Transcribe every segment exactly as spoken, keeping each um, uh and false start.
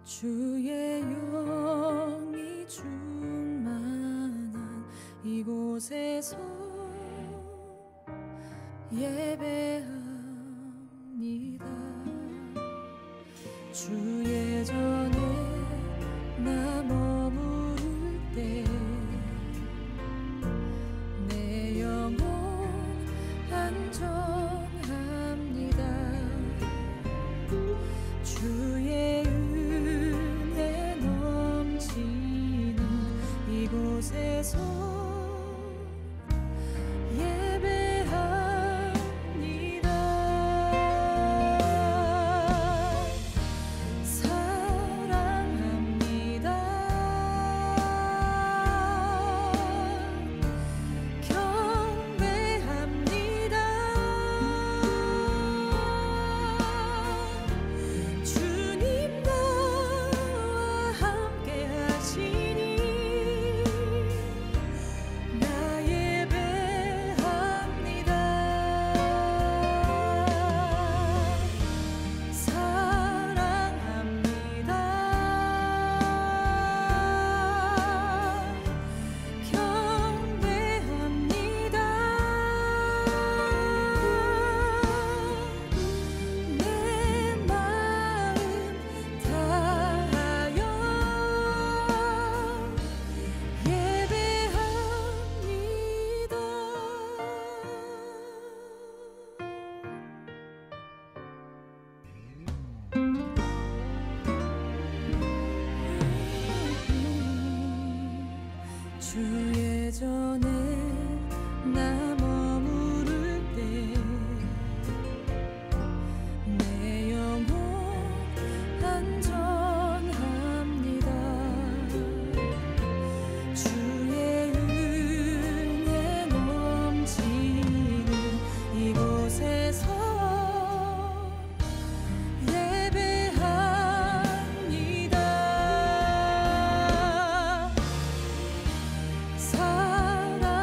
주의 영이 충만한 이곳에서 예배합니다. 주의 전에 나 머무를 때 내 영혼 안전합니다. 주의 은혜 넘치는 이곳에서 주의 전에 나 머무를 때 내 영혼 안전합니다. 주의 은혜 넘치는 이곳에서 예배합니다. 사랑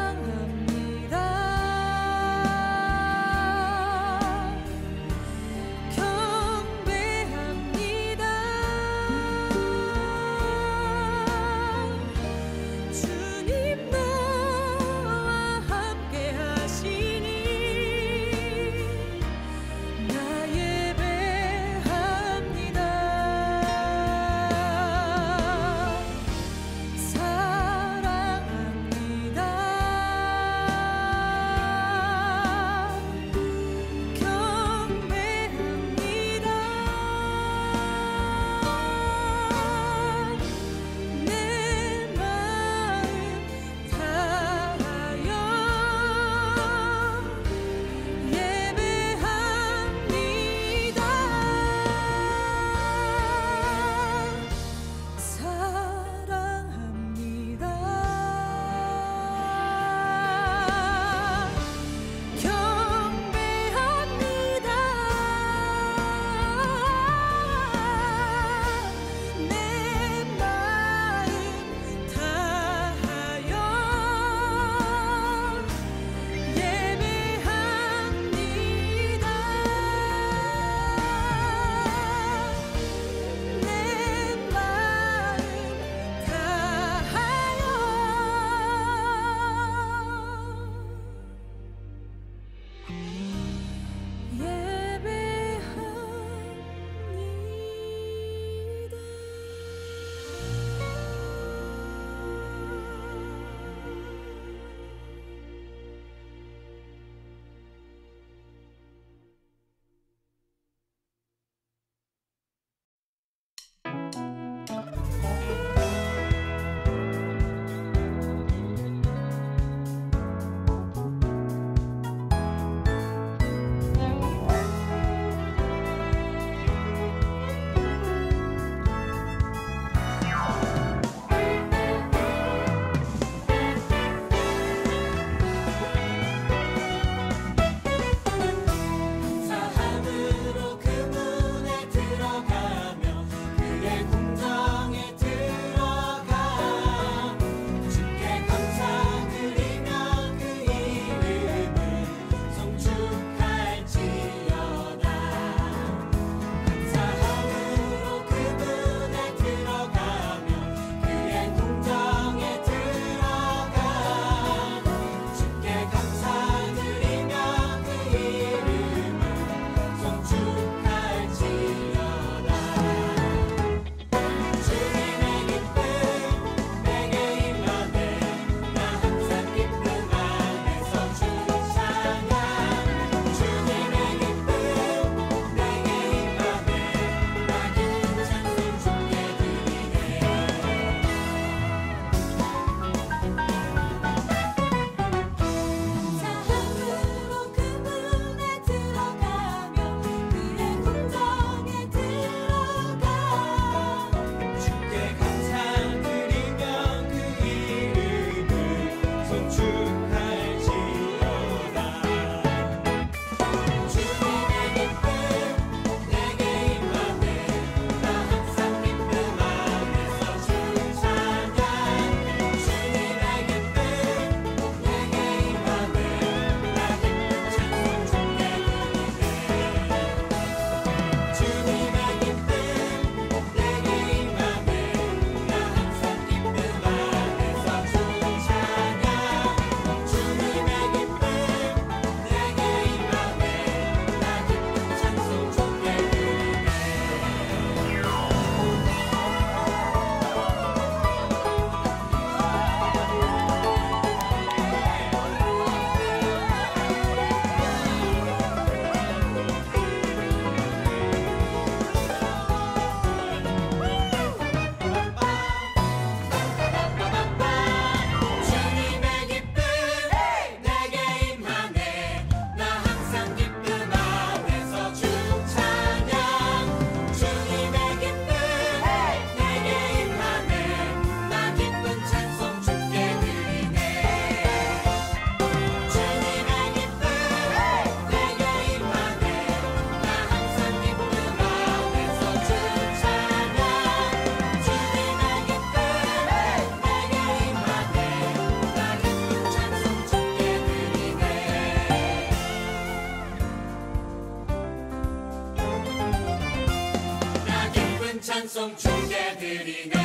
찬송 주께 드리네.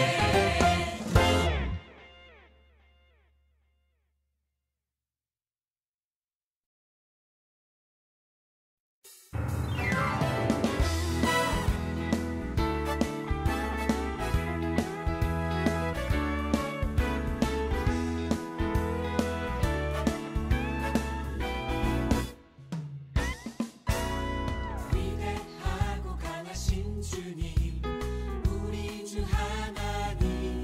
위대하고 강하신 주님, 우리 주 하나님.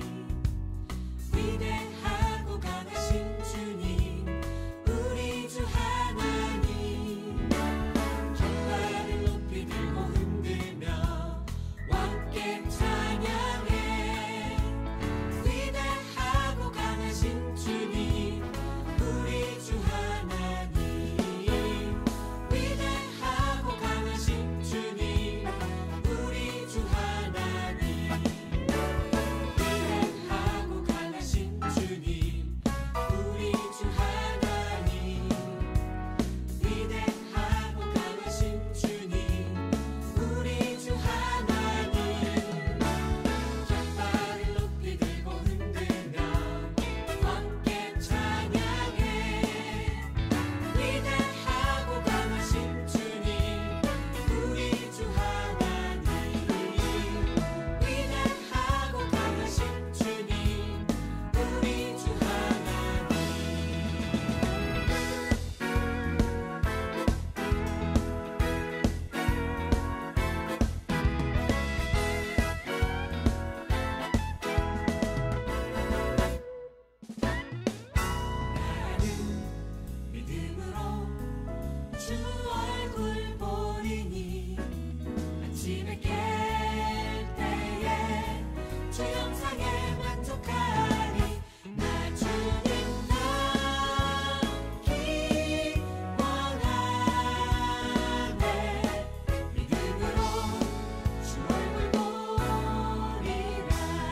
위대하고 강하신 주님, 우리 주 하나님. 깃발을 높이 들고 흔들며 왕께 찬양해. 위대하고 강하신 주님, 우리 주 하나님. 위대하고 강하신 주님, 우리 주 하나님. 위대하고 강하신 주님, 우리 주 하나님. 위대하고 강하신 주님, 우리 주 하나님. 깃발을 높이 들고 흔들며 함께 찬양해. 위대하고 강하신 주님, 우리 주 하나님. 위대하고 강하신 주님, 우리 주 하나님. 나는 믿음으로 주 얼굴 보리니 아침에 깰 때에 주 영상에 만족하리. 나 주님 닮기 원하네. 믿음으로 주 얼굴 보리라.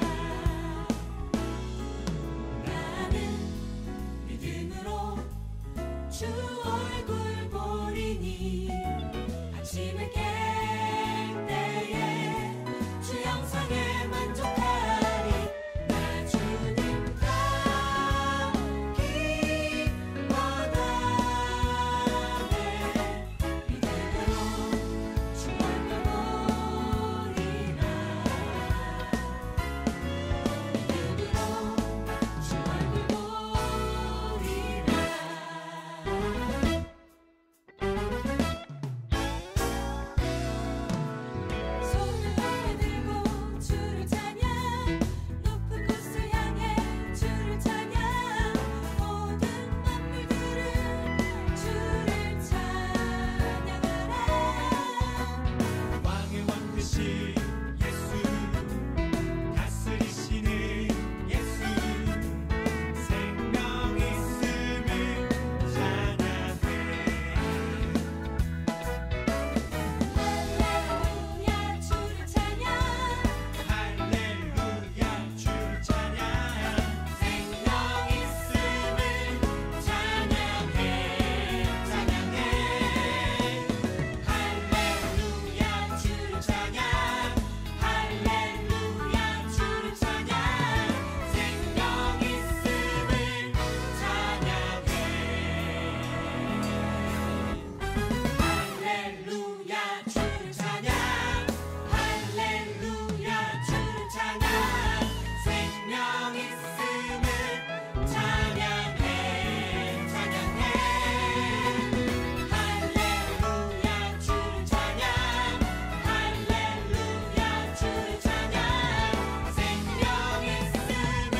나는 믿음으로 주 얼굴 보리니 아침에 깰 때에 주 영상에 만족하리. 나 주님 닮기 원하네. 믿음으로 주 얼굴 보리라. 믿음으로 주 얼굴 보리라. 손을 높이 들고 주를 찬양, 높은 곳을 향해 주를 찬양. 모든 만물들은 주를 찬양하라. 왕의 왕 되신 예수, 다스리시는 예수, 생명 있음을 찬양해. 할렐루야 주를 찬양. 할렐루야 주를 찬양. 생명 있음을 찬양해. 찬양해. 할렐루야 주를 찬양. 할렐루야 주를 찬양. 생명 있음을 찬양해. 할렐루야 주를 찬양. 할렐루야 주를 찬양. 생명 있음을 찬양해. 찬양해. 할렐루야 주를 찬양. 할렐루야 주를 찬양. 생명 있음을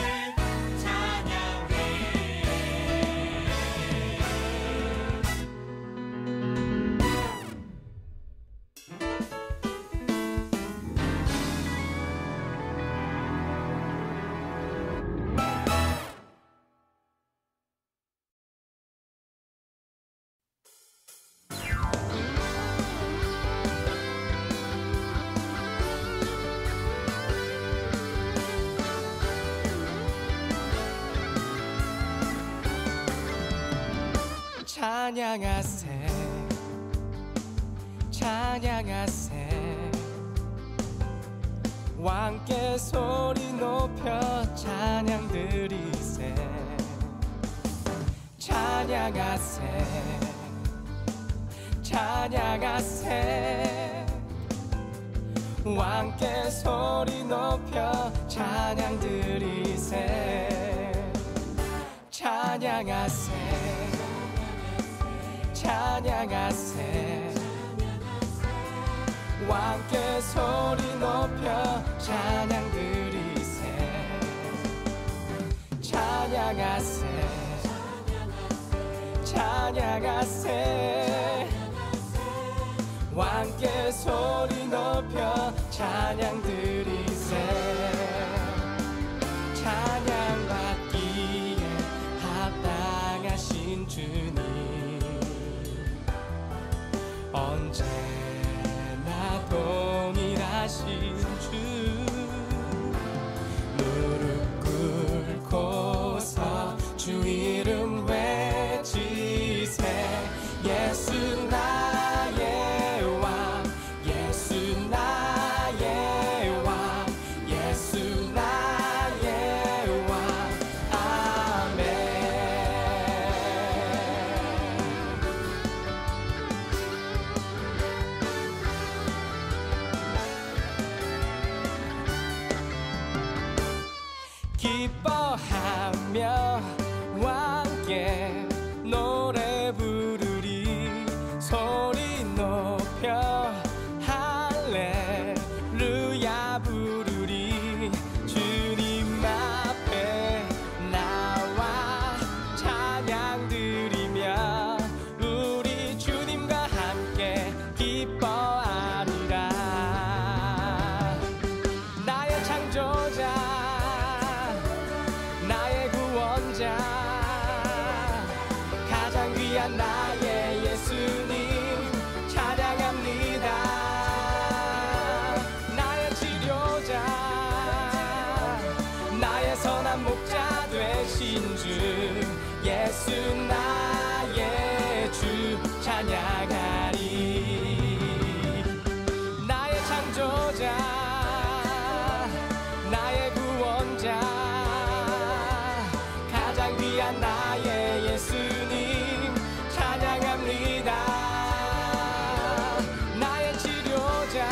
찬양하세 찬양하세 왕께 소리 높여 찬양 드리세. 찬양하세 찬양하세. 왕께 소리 높여 찬양 드리세. 찬양하세 찬양하세. 왕께 소리 높여 찬양 드리세. 찬양하세 찬양하세. 왕께 소리 높여 찬양 드리세. 찬양받기에 합당하신 주님, 언제나 동일하신 주. 무릎 꿇고서 주 이름 외치세. 예수 나의 왕, 예수 나의 왕, 예수 나의 왕. 아멘. 기뻐하며 왕께 노래 부르리. 소리 높여 할렐루야 부르리. 주님 앞에 나와 찬양 드리며 우리 주님과 함께 기뻐하리라. 나의 창조자, 나의 구원자, 가장 귀한 나의 예수님 찬양합니다. 나의 치료자, 나의 선한 목자 되신 주, 예수 나의 주 찬양하리. 나의 창조자, 나의 구원자, 가장 귀한 나의 예수님 찬양합니다. 나의 치료자,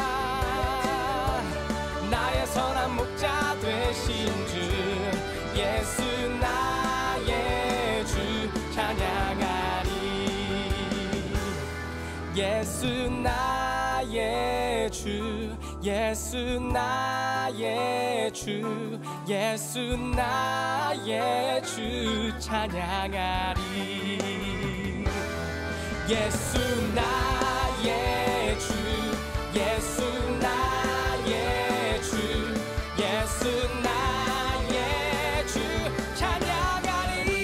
나의 선한 목자 되신 주, 예수 나의 주 찬양하리. 예수 나의 주, 예수 나의 주, 예수 나의 주 찬양하리. 예수 나의 주, 예수 나의 주, 예수 나의 주 찬양하리.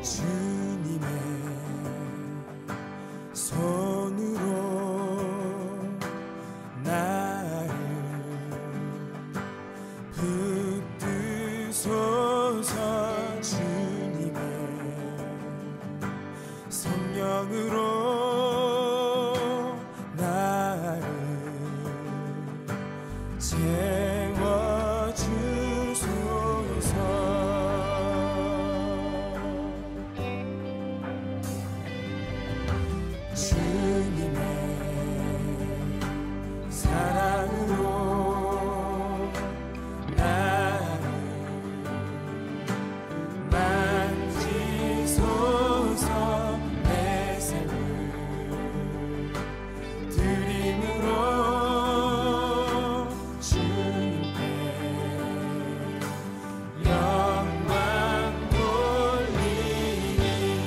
주님의 손으로 나를 붙드소서. 주님의 성령으로 나를 채워주소서. 주님의 사랑으로 나를 만지소서. 내 삶을 드림으로 주님께 영광 돌리니.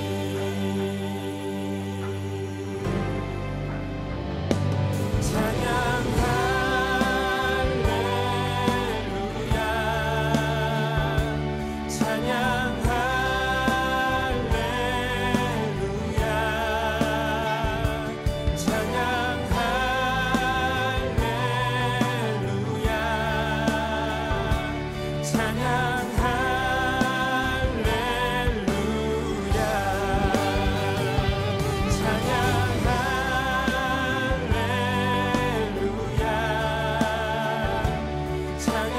찬양 할렐루야. 찬양 할렐루야. 찬양 할렐루야. 찬양 할렐루야. 찬양 할렐루야.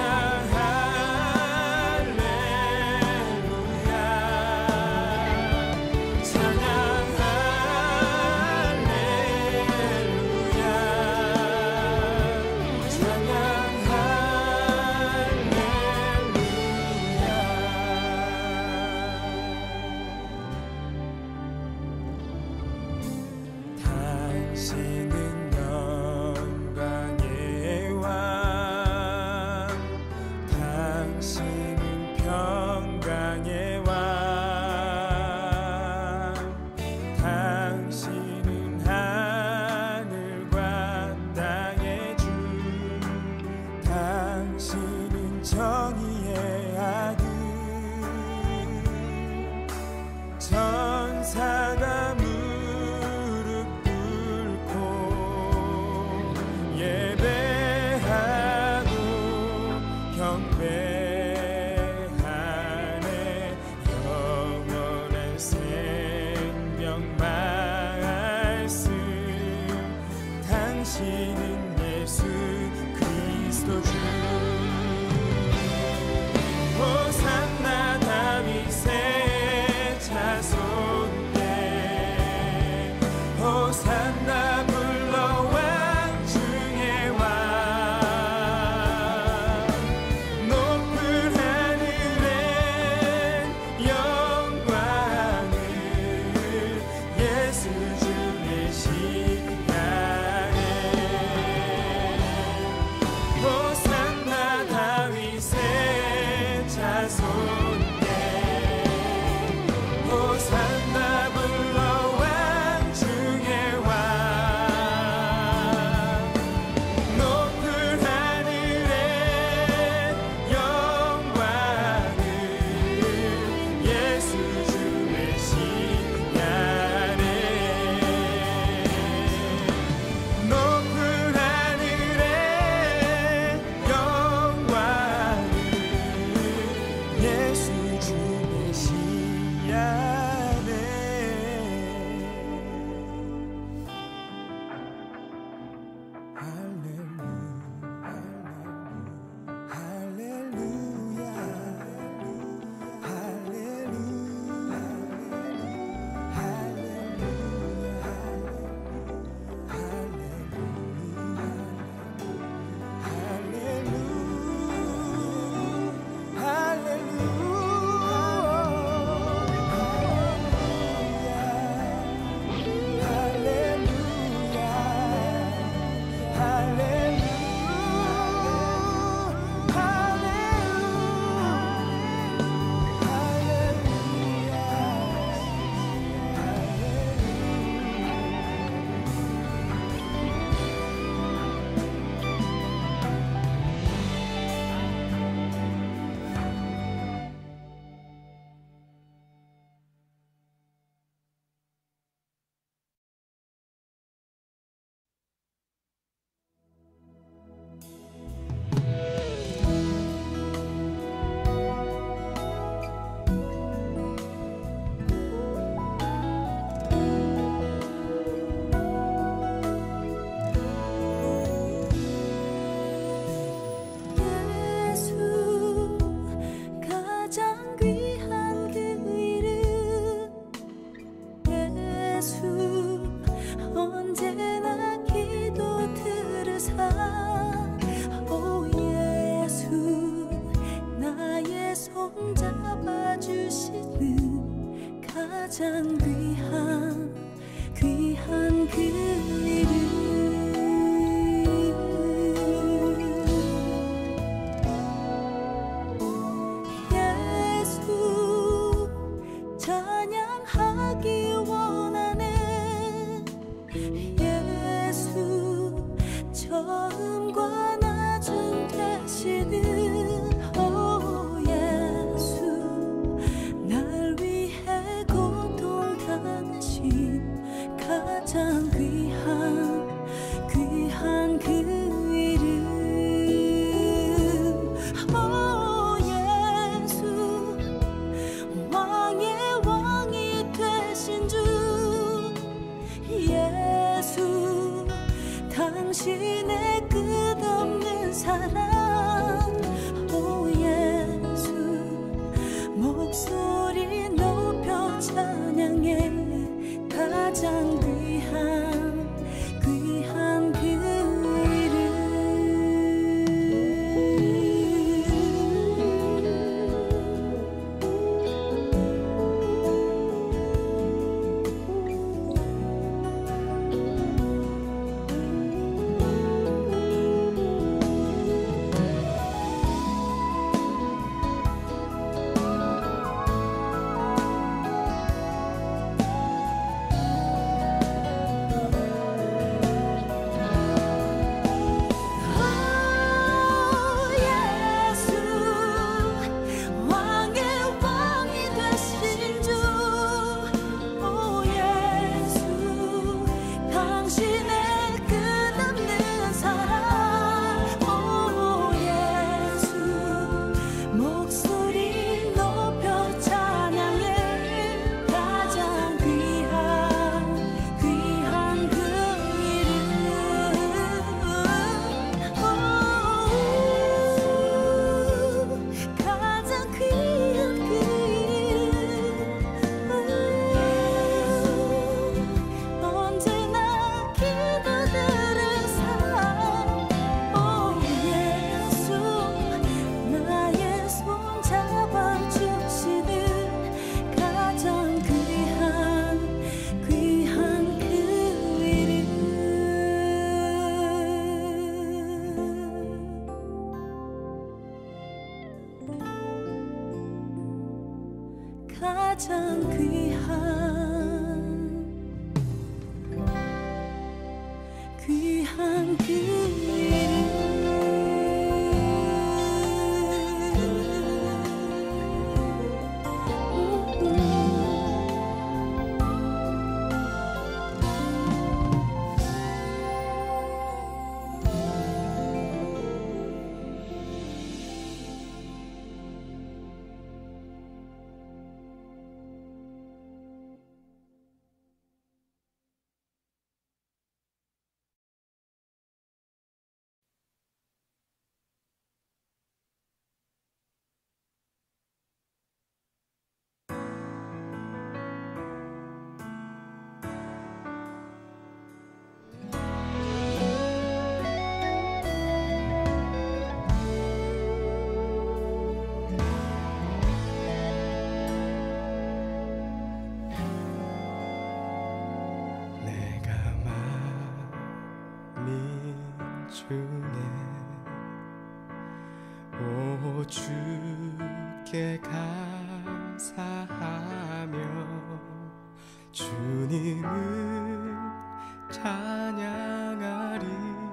천사가 무릎 꿇고 예배하고 경배하네. 영원한 생명 말씀 당신은 예수 그리스도 주. 호산나 다윗의 자손께 호산나 불러 왕 중에 왕. 높은 하늘엔 영광을 예수 주 계시다네. 호산나 가장 귀한 귀한 그 이름 예수 찬양하기 원하네 예수 처음과 나중 되시는 오 예수 날 위해 고통 당하신 가장 귀한 귀한 그 이름 오 예수 왕의 왕이 되신 주 예수 당신의 끝없는 사랑 오 예수 목소리 높여 찬양해 가장 귀한 귀한 그 가장 귀한 귀한 그 오 주께 감사하며 주님을 찬양하리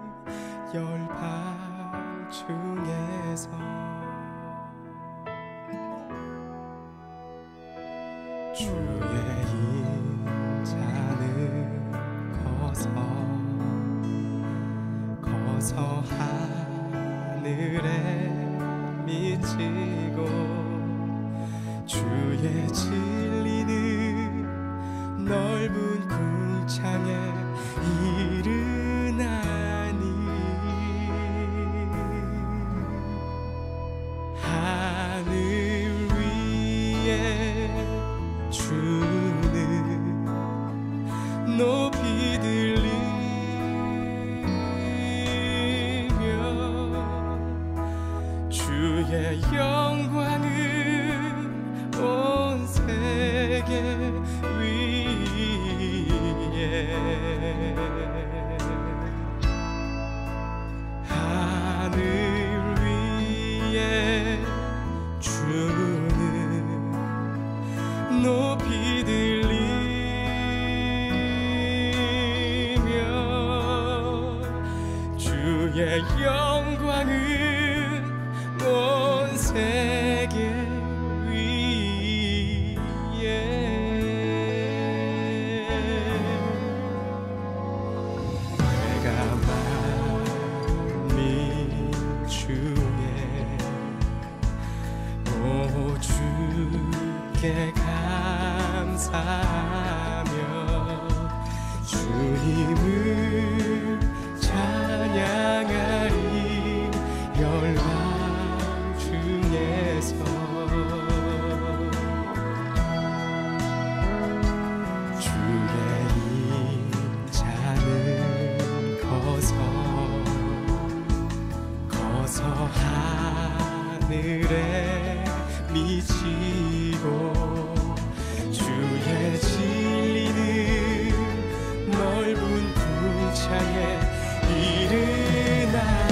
열방 중에서 주의 인자는 거서 거서 하늘에 미치고 주의 진리는 넓은 궁창에 이르나니 하늘 위에 주는 높이 들리며 주의 영광은 온 세계 감사하며 주님을 찬양하리 열방 중에서 주의 인자는 거서 거서 하늘에 미치고 주의 진리는 넓은 궁창에 이르나니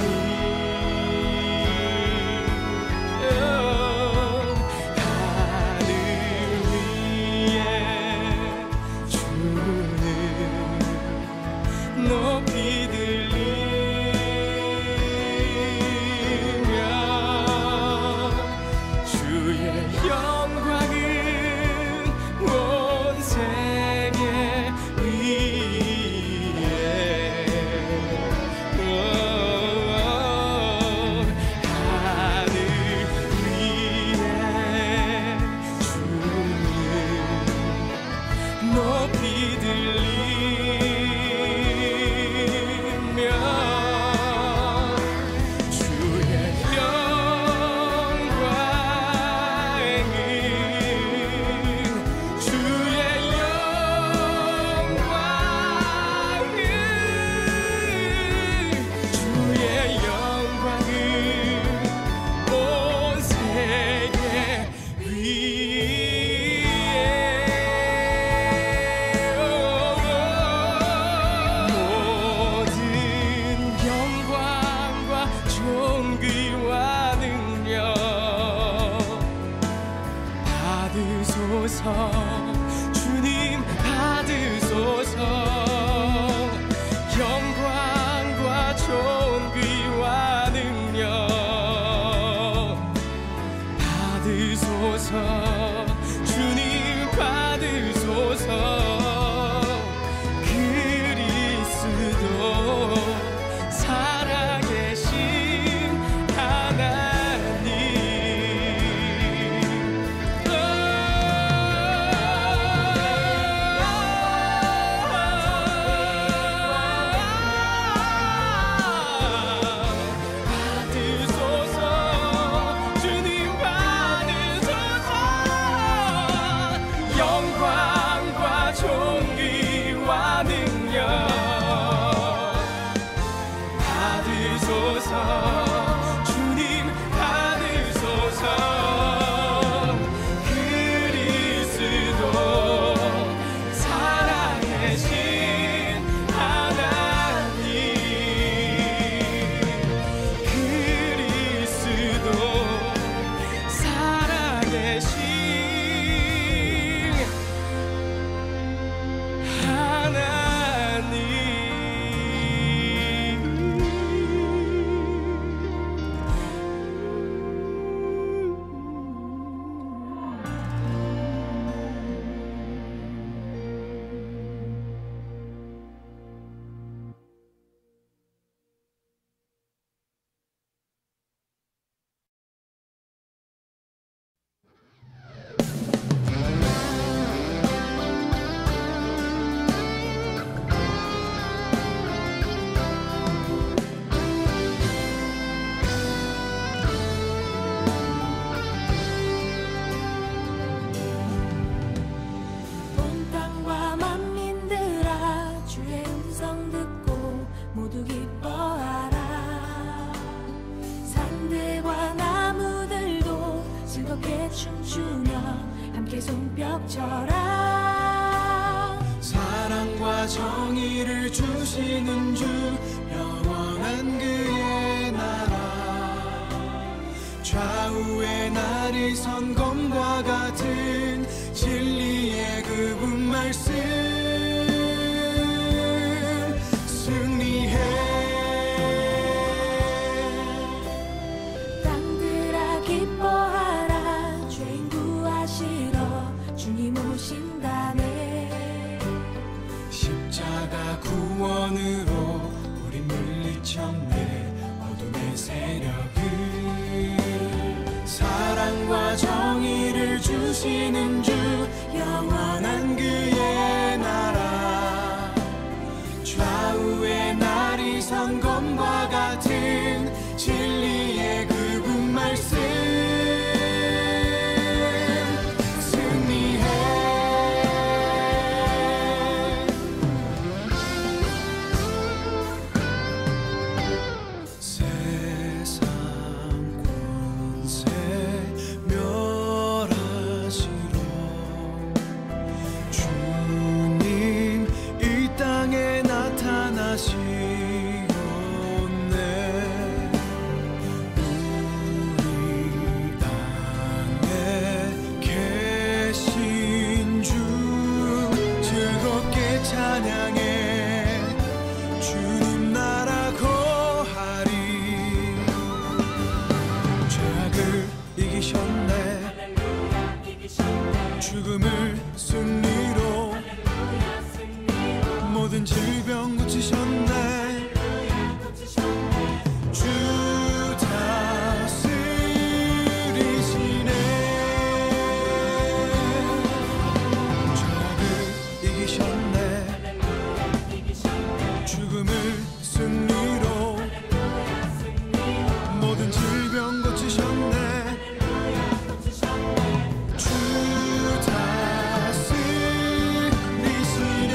하늘 위에 주는 높이 들리며 주의 영광은 온 세계 위에 하늘 위에 주는 높이 들리며 주의 영광은 주의 영광은 주의 영광은 온 세계 위에 모든 영광과 존귀와 능력 받으소서 주님 받으소서 영광과 존귀와 능력 받으소서 주님 받으소서 그리스도 살아계신 하나님 받으소서 주님 받으소서 영광과 존귀와 능력 받으소서 주님 받으소서 그리스도 살아계신 하나님 그리스도 살아계신 온 땅과 만민들아 주의 음성 듣고 모두 기뻐하라 산들과 나무들도 즐겁게 춤추며 함께 손뼉 쳐라 사랑과 정의를 주시는 주 영원한 그의 나라 좌우의 날이 선 검과 같은 진리의 그분 말씀 승리해 땅들아 기뻐하라 죄인 구하시러 주님 오신다네 십자가 구원으로 우린 물리쳤네 어둠의 세력을 사랑과 정의를 주시는 주 영원한 진리의 그분 말씀 승리해. 세상 권세 멸하시러 주님 이 땅에 나타나시었네. 우리 안에 계신 주 즐겁게 찬양해. 주님 나라 거하리. 죄악을 이기셨네. 죽음을 승리로 모든 질병 고치셨네. 주 다스리시네. 죄악을 이기셨네. 죽음을 승리로 모든 질병 고치셨네. 주 다스리시네.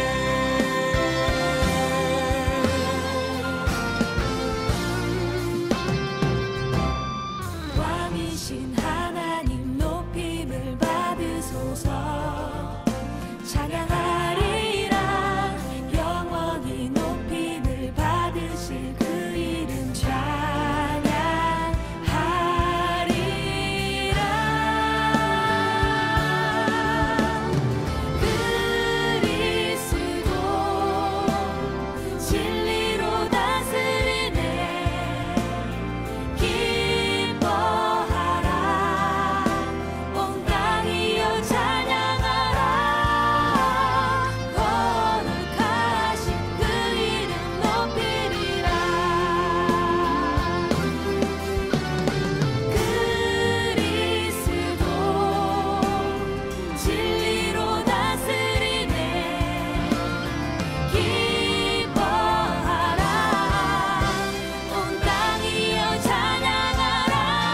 왕이신 하나님 높임을 받으소서. 찬양하리라. 영원히 높임을 받으실 그 이름 찬양하리라. 그리스도 진리로 다스리네. 기뻐하라. 온 땅이여 찬양하라. 거룩하신 그 이름 높이리라. 그리스도 진리로 다스리네. 기뻐하라. 온 땅이여 찬양하라.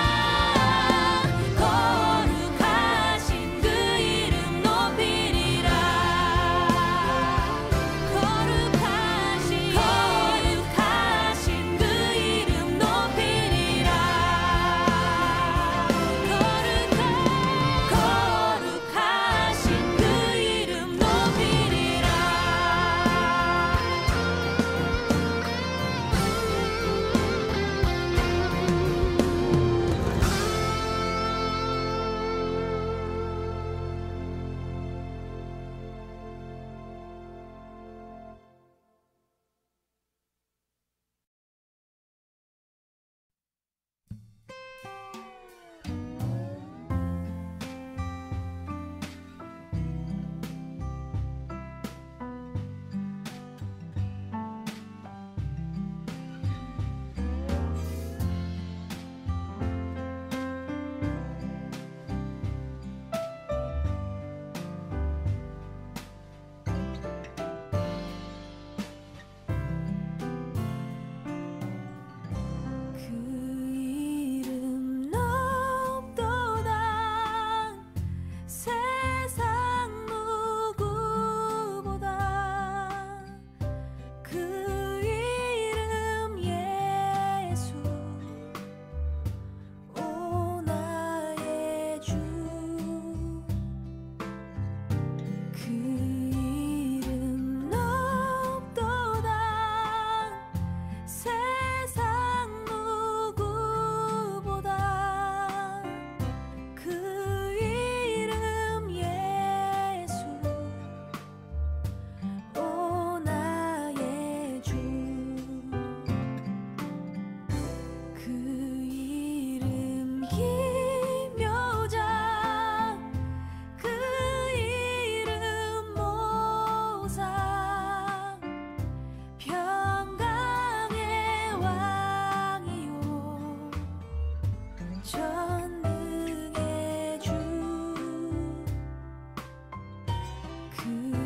거룩하신 그 이름 높이리라. 거룩하신 거룩하신 그 이름 높이리라. 거룩하 거룩하신 그 이름 높이리라. 그 이름 높도다. 세상 누구보다 그 이름 예수. 오 나의 주. 그 이름 높도다. 세상 누구보다 그 이름 예수. 오 나의 주. 그 이름 기묘자. 그 이름 모사. 평강의 왕이요 전능의 주. 그